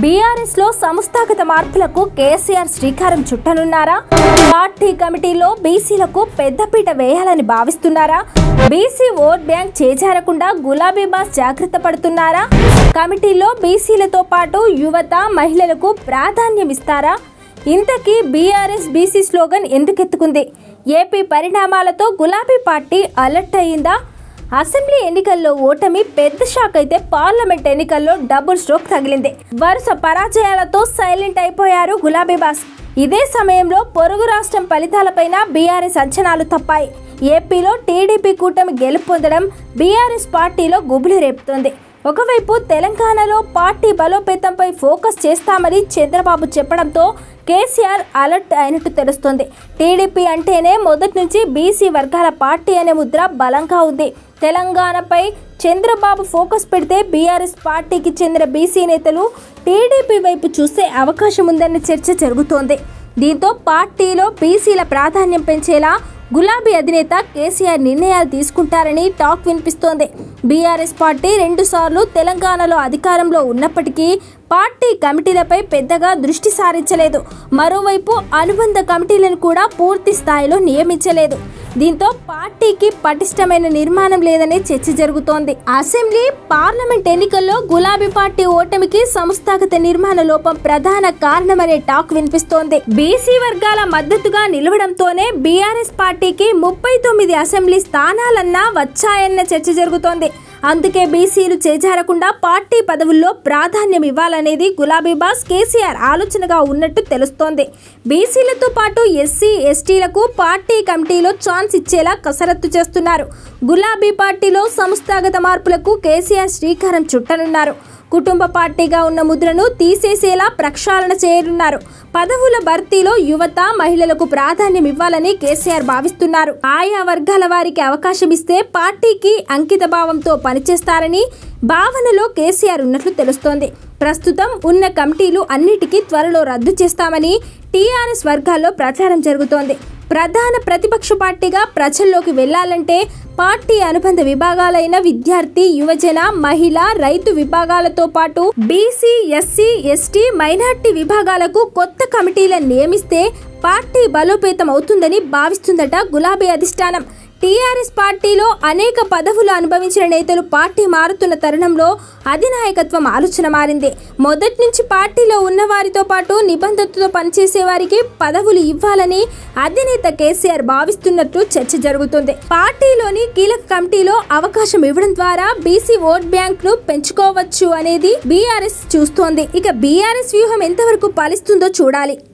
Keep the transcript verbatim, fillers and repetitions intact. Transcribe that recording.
BRS లో సంస్థాగత మార్పులకు కేసీఆర్ శ్రీకారం చుట్టనున్నారా? పార్టీ కమిటీలో బీసీలకు పెద్దపీట వేయాలని భావిస్తున్నారా? బీసీ ఓట్ బ్యాంక్ చేజారకుండా గులాబీ బాస్ జాగ్రత్త పడుతున్నారా? కమిటీలో బీసీలతో పాటు యువత, మహిళలకు ప్రాధాన్యం ఇస్తారా? ఇంతకీ బీఆర్ఎస్ బీసీ స్లోగన్ ఎందుకెత్తుకుంది? ఏపీ పరిణామాలతో గులాబీ పార్టీ అలర్ట్ అయిందా? అసెంబ్లీ ఎన్నికల్లో ఓటమి పెద్ద షాక్ అయితే పార్లమెంట్ ఎన్నికల్లో డబుల్ స్ట్రోక్ తగిలింది. వరుస పరాజయాలతో సైలెంట్ అయిపోయారు గులాబీ బాస్. ఇదే సమయంలో పొరుగు రాష్ట్రం ఫలితాలపైన బీఆర్ఎస్ అంచనాలు తప్పాయి. ఏపీలో టీడీపీ కూటమి గెలుపొందడం బీఆర్ఎస్ పార్టీలో గుబులు రేపుతోంది. ఒకవైపు తెలంగాణలో పార్టీ బలోపేతంపై ఫోకస్ చేస్తామని చంద్రబాబు చెప్పడంతో కేసీఆర్ అలర్ట్ అయినట్టు తెలుస్తోంది. టీడీపీ అంటేనే మొదటి నుంచి బీసీ వర్గాల పార్టీ అనే ముద్ర బలంగా ఉంది. తెలంగాణపై చంద్రబాబు ఫోకస్ పెడితే బీఆర్ఎస్ పార్టీకి చెందిన బీసీ నేతలు టీడీపీ వైపు చూసే అవకాశం ఉందన్న చర్చ జరుగుతోంది. దీంతో పార్టీలో బీసీల ప్రాధాన్యం పెంచేలా గులాబీ అధినేత కేసీఆర్ నిర్ణయాలు తీసుకుంటారని టాక్ వినిపిస్తోంది. బీఆర్ఎస్ పార్టీ రెండుసార్లు తెలంగాణలో అధికారంలో ఉన్నప్పటికీ పార్టీ కమిటీలపై పెద్దగా దృష్టి సారించలేదు. మరోవైపు అనుబంధ కమిటీలను కూడా పూర్తి స్థాయిలో నియమించలేదు. దీంతో పార్టీకి పటిష్టమైన నిర్మాణం లేదనే చర్చ జరుగుతోంది. అసెంబ్లీ, పార్లమెంట్ ఎన్నికల్లో గులాబీ పార్టీ ఓటమికి సంస్థాగత నిర్మాణ లోపం ప్రధాన కారణమనే టాక్ వినిపిస్తోంది. బీసీ వర్గాల మద్దతుగా నిలవడంతోనే బీఆర్ఎస్ పార్టీకి ముప్పై తొమ్మిది అసెంబ్లీ స్థానాలన్నా వచ్చాయన్న చర్చ జరుగుతోంది. అందుకే బీసీలు చేజారకుండా పార్టీ పదవుల్లో ప్రాధాన్యం ఇవ్వాలనేది గులాబీ బాస్ కేసీఆర్ ఆలోచనగా ఉన్నట్టు తెలుస్తోంది. బీసీలతో పాటు ఎస్సీ, ఎస్టీలకు పార్టీ కమిటీలో ఛాన్స్ ఇచ్చేలా కసరత్తు చేస్తున్నారు. గులాబీ పార్టీలో సంస్థాగత మార్పులకు కేసీఆర్ శ్రీకారం చుట్టనున్నారు. కుటుంబ పార్టీగా ఉన్న ముద్రను తీసేసేలా ప్రక్షాళన చేయనున్నారు. పదవుల భర్తీలో యువత, మహిళలకు ప్రాధాన్యం ఇవ్వాలని కేసీఆర్ భావిస్తున్నారు. ఆయా వర్గాల వారికి అవకాశం ఇస్తే పార్టీకి అంకిత భావంతో పనిచేస్తారని భావనలో కేసీఆర్ ఉన్నట్లు తెలుస్తోంది. ప్రస్తుతం ఉన్న కమిటీలు అన్నిటికీ త్వరలో రద్దు చేస్తామని టీఆర్ఎస్ వర్గాల్లో ప్రచారం జరుగుతోంది. ప్రధాన ప్రతిపక్ష పార్టీగా ప్రజల్లోకి వెళ్లాలంటే పార్టీ అనుబంధ విభాగాలైన విద్యార్థి, యువజన, మహిళ, రైతు విభాగాలతో పాటు బీసీ, ఎస్సీ, ఎస్టీ, మైనార్టీ విభాగాలకు కొత్త కమిటీలను నియమిస్తే పార్టీ బలోపేతం అవుతుందని భావిస్తుందట గులాబీ అధిష్టానం. టీఆర్ఎస్ పార్టీలో అనేక పదవులు అనుభవించిన నేతలు పార్టీ మారుతున్న తరుణంలో అధినాయకత్వం ఆలోచన మారింది. మొదటి నుంచి పార్టీలో ఉన్న వారితో పాటు నిబంధనతో పనిచేసే వారికి పదవులు ఇవ్వాలని అధినేత కేసీఆర్ భావిస్తున్నట్టు చర్చ జరుగుతుంది. పార్టీలోని కీలక కమిటీలో అవకాశం ఇవ్వడం ద్వారా బీసీ ఓట్ బ్యాంక్ ను పెంచుకోవచ్చు అనేది బీఆర్ఎస్ చూస్తోంది. ఇక బీఆర్ఎస్ వ్యూహం ఎంతవరకు ఫలిస్తుందో చూడాలి.